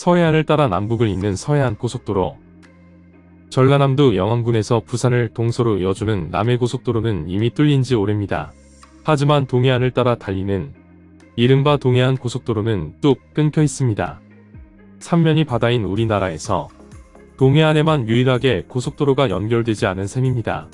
서해안을 따라 남북을 잇는 서해안고속도로. 전라남도 영암군에서 부산을 동서로 이어주는 남해고속도로는 이미 뚫린 지 오래입니다. 하지만 동해안을 따라 달리는 이른바 동해안고속도로는 뚝 끊겨 있습니다. 삼면이 바다인 우리나라에서 동해안에만 유일하게 고속도로가 연결되지 않은 셈입니다.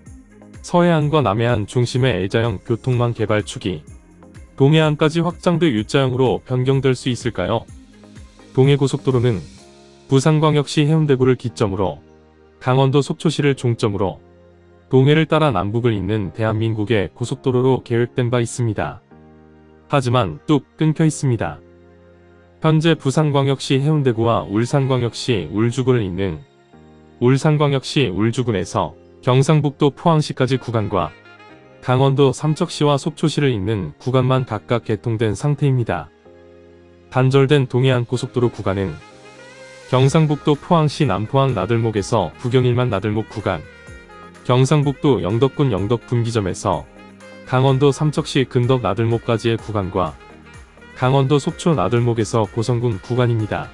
서해안과 남해안 중심의 L자형 교통망 개발 축이 동해안까지 확장돼 U자형으로 변경될 수 있을까요? 동해고속도로는 부산광역시 해운대구를 기점으로 강원도 속초시를 종점으로 동해를 따라 남북을 잇는 대한민국의 고속도로로 계획된 바 있습니다. 하지만 뚝 끊겨 있습니다. 현재 부산광역시 해운대구와 울산광역시 울주군을 잇는 울산광역시 울주군에서 경상북도 포항시까지 구간과 강원도 삼척시와 속초시를 잇는 구간만 각각 개통된 상태입니다. 단절된 동해안고속도로 구간은 경상북도 포항시 남포항 나들목에서 부경일만 나들목 구간, 경상북도 영덕군 영덕분기점에서 강원도 삼척시 근덕 나들목까지의 구간과 강원도 속초 나들목에서 고성군 구간입니다.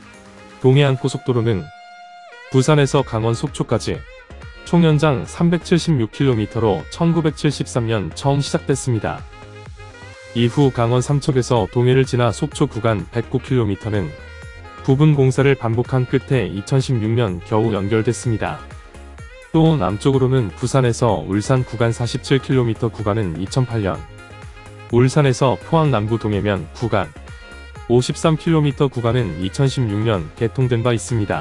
동해안고속도로는 부산에서 강원 속초까지 총 연장 376km로 1973년 처음 시작됐습니다. 이후 강원 삼척에서 동해를 지나 속초 구간 109km는 부분 공사를 반복한 끝에 2016년 겨우 연결됐습니다. 또 남쪽으로는 부산에서 울산 구간 47km 구간은 2008년, 울산에서 포항 남구 동해면 구간 53km 구간은 2016년 개통된 바 있습니다.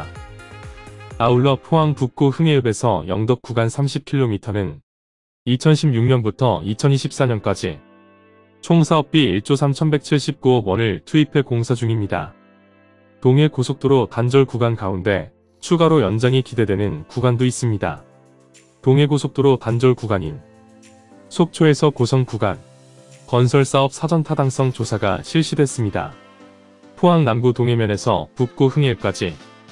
아울러 포항 북구 흥해읍에서 영덕 구간 30km는 2016년부터 2024년까지 총 사업비 1조 3,179억 원을 투입해 공사 중입니다. 동해고속도로 단절 구간 가운데 추가로 연장이 기대되는 구간도 있습니다. 동해고속도로 단절 구간인 속초에서 고성 구간 건설사업 사전 타당성 조사가 실시됐습니다. 포항 남구 동해면에서 북구 흥해읍까지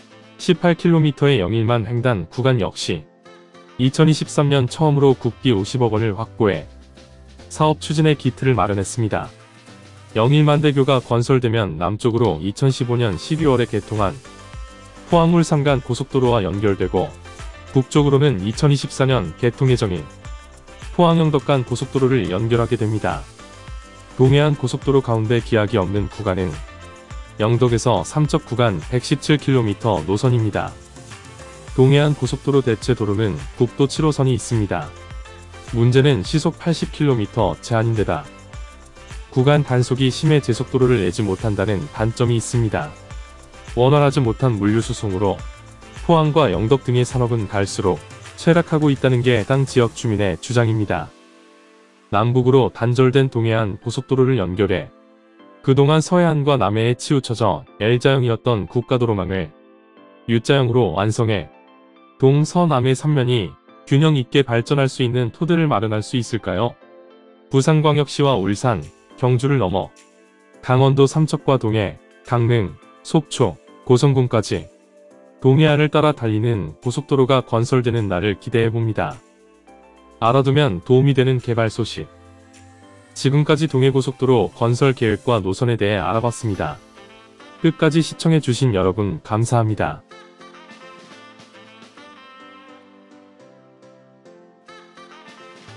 18km의 영일만 횡단 구간 역시 2023년 처음으로 국비 50억 원을 확보해 사업 추진의 기틀을 마련했습니다. 영일만대교가 건설되면 남쪽으로 2015년 12월에 개통한 포항 울산 간 고속도로와 연결되고 북쪽으로는 2024년 개통 예정인 포항 영덕 간 고속도로를 연결하게 됩니다. 동해안 고속도로 가운데 기약이 없는 구간은 영덕에서 삼척 구간 117km 노선입니다. 동해안 고속도로 대체 도로는 국도 7호선이 있습니다. 문제는 시속 80km 제한인데다 구간 단속이 심해 제속도로를 내지 못한다는 단점이 있습니다. 원활하지 못한 물류 수송으로 포항과 영덕 등의 산업은 갈수록 쇠락하고 있다는 게 해당 지역 주민의 주장입니다. 남북으로 단절된 동해안 고속도로를 연결해 그동안 서해안과 남해에 치우쳐져 L자형이었던 국가도로망을 U자형으로 완성해 동서남해 삼면이 균형 있게 발전할 수 있는 토대를 마련할 수 있을까요? 부산광역시와 울산, 경주를 넘어 강원도 삼척과 동해, 강릉, 속초, 고성군까지 동해안을 따라 달리는 고속도로가 건설되는 날을 기대해봅니다. 알아두면 도움이 되는 개발 소식. 지금까지 동해고속도로 건설 계획과 노선에 대해 알아봤습니다. 끝까지 시청해주신 여러분 감사합니다.